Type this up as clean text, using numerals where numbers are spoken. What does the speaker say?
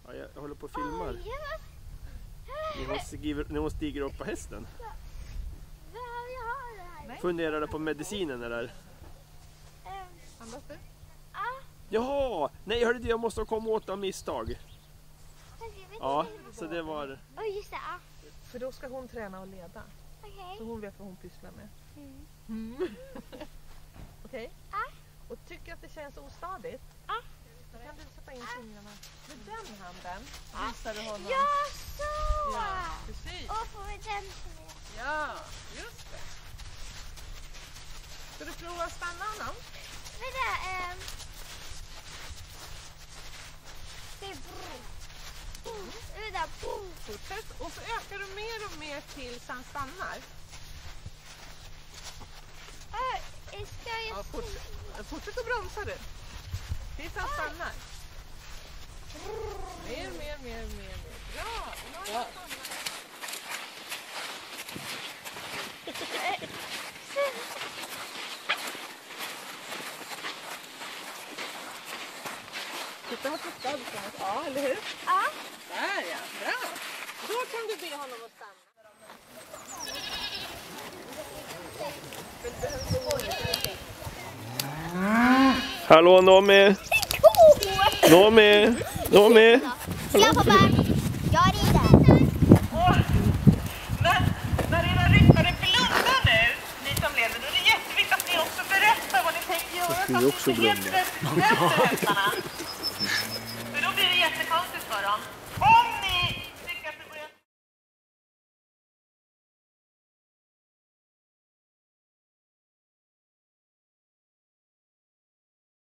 Ja, jag håller på och filmar. När hon stiger upp på hästen. Funderar på medicinen eller? Andas du? Ja! Nej, hörde du, jag måste komma åt av misstag. Ja, så det var... Just det, För då ska hon träna och leda. Så hon vet vad hon pysslar med. Okej? Och tycker att det känns ostadigt? Då kan du sätta in fingrarna med den handen. Visar du honom? Ja, så! Ja, precis. Och på den. Ja, just det. Ska du prova att stanna honom? Fortsätt. Och så ökar du mer och mer tills han stannar. Ja, fortsätt att bromsa du. Tills han stannar. Mer. Bra! Ja. Titta här på stödet. Ja, eller hur? Ja. Där ja, bra. Då kan du be honom att stanna. Hallå, Nomi! Nomi! Ja, pappa. Jag rider. När era ryttare blundar nu, ni som leder, då är det jätteviktigt att ni också berättar vad ni tänker göra. Jag skulle också blunda.